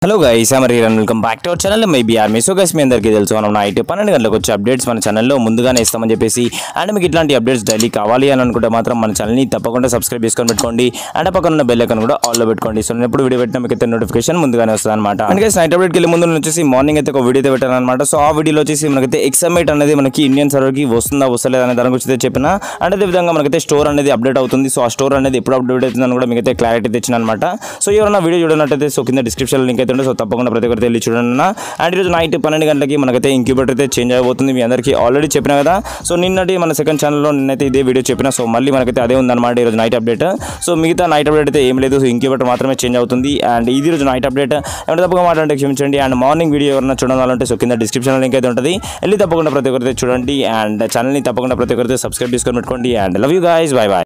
Hello guys మరి welcome back to our channel maybe army. So guys మీ అందరికీ తెలుసు మనం నైట్ 12 గంటలకు వచ్చే అప్డేట్స్ మన ఛానల్లో ముందుగానే ఇస్తామని చెప్పేసి, అండ్ మీకు ఇట్లాంటి అప్డేట్స్ డైలీ కావాలి అని అనుకుంటే మాత్రం మన ఛానల్ని తప్పకుండా సబ్స్క్రైబ్ చేసుకొని పెట్టుకోండి. అండ్ పక్కన ఉన్న బెల్ ఐకాన్ కూడా ఆల్లో పెట్టుకోండి. సో నేను ఎప్పుడు వీడియో పెట్టినా మీకు అయితే నోటిఫికేషన్ ముందుగానే వస్తుంది అనమాట. అండ్ గైస్ నైట్ అప్డేట్కి వెళ్ళి ముందు వచ్చేసి మార్నింగ్ అయితే ఒక వీడియో అయితే పెట్టాను అనమాట. సో ఆ వీడియోలో వచ్చేసి మనకైతే ఎక్సమేట్ అనేది మనకి ఇండియన్ సర్వర్కి వస్తుందా వస్తలేదు అనే దాని గురించి అయితే చెప్పిన. అండ్ అదే విధంగా మనకైతే స్టోర్ అనేది అప్డేట్ అవుతుంది. సో ఆ స్టోర్ అనేది ఎప్పుడు అప్డేట్ అవుతుందని కూడా మీకైతే క్లారిటీ తెచ్చిన అనమాట. సో ఎవరైనా వీడియో చూడనట్టయితే సో కింద డిస్క్రిప్షన్ లింక్ అయితే ఉంటుంది. సో తప్పకుండా ప్రతి ఒక్కరికి వెళ్ళి చూడండి. అండ్ ఈరోజు నైట్ 12 గంటలకి మనకైతే ఇంక్యుబేటర్ అయితే చేంజ్ అయిపోతుంది. మీ అందరికీ ఆల్రెడీ చెప్పిన కదా. సో నిన్నటి మన సెకండ్ ఛానల్లో నిన్నైతే ఇదే వీడియో చెప్పిన. సో మళ్ళీ మనకైతే అదే ఉందన్నమాట ఈరోజు నైట్ అప్డేట్. సో మిగతా నైట్ అప్డేట్ అయితే ఏం లేదు. సో ఇంక్యుబేటర్ మాత్రమే చేంజ్ అవుతుంది. అండ్ ఇది రోజు నైట్ అప్డేట్. ఏమైనా తప్పగా మాట్లాడంటే క్షమించండి. అండ్ మార్నింగ్ వీడియో ఎవరైనా చూడాలంటే సో కింద డిస్క్రిప్షన్ లింక్ అయితే ఉంటుంది. వెళ్ళి తప్పకుండా ప్రతి ఒక్కరైతే చూడండి. అండ్ ఛానల్ని తప్పకుండా ప్రతి ఒక్కరైతే సబ్స్క్రైబ్ చేసుకొని పెట్టుకోండి. And love you guys, bye by.